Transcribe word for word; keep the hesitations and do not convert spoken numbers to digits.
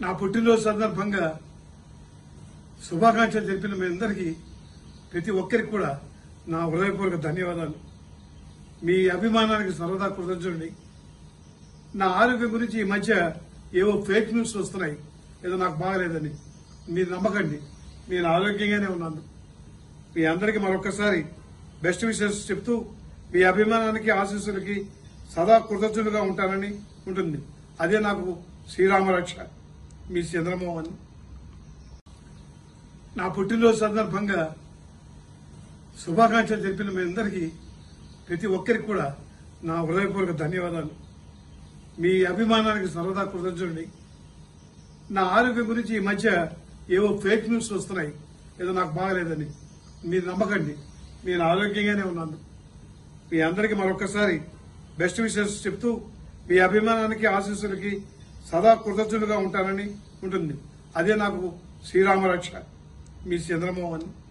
నా పుట్టినరోజు సందర్భంగా శుభాకాంక్షలు తెలిపిన మీ అందరికీ ప్రతి ఒక్కరికి కూడా నా హృదయపూర్వక ధన్యవాదాలు. మీ అభిమానానికి సర్వదా కృతజ్ఞుడిని. నా ఆరోగ్యం గురించి ఈ మధ్య ఏవో ఫేక్ న్యూస్ వస్తున్నాయి, ఏదో నాకు బాగలేదని. మీరు నమ్మకండి, నేను ఆరోగ్యంగానే ఉన్నాను. మీ అందరికీ మరొకసారి బెస్ట్ విషెస్ చెప్తూ మీ అభిమానానికి ఆశీస్సులకి సదా కృతజ్ఞులుగా ఉంటానని ఉంటుంది. అదే నాకు శ్రీరామరక్ష. మీ చంద్రమోహన్. నా పుట్టినరోజు సందర్భంగా శుభాకాంక్షలు తెలిపిన మీ అందరికీ ప్రతి ఒక్కరికి కూడా నా హృదయపూర్వక ధన్యవాదాలు. మీ అభిమానానికి సర్వదా కృతజ్ఞుడిని. నా ఆరోగ్యం గురించి ఈ మధ్య ఏవో ఫేక్ న్యూస్ వస్తున్నాయి, ఏదో నాకు బాగలేదని. మీరు నమ్మకండి, నేను ఆరోగ్యంగానే ఉన్నాను. మీ అందరికీ మరొకసారి బెస్ట్ విషెస్ చెప్తూ మీ అభిమానానికి ఆశీస్సులకి సదా కృతజ్ఞులుగా ఉంటానని ఉంటుంది. అదే నాకు శ్రీరామరక్ష. మీ చంద్రమోహన్.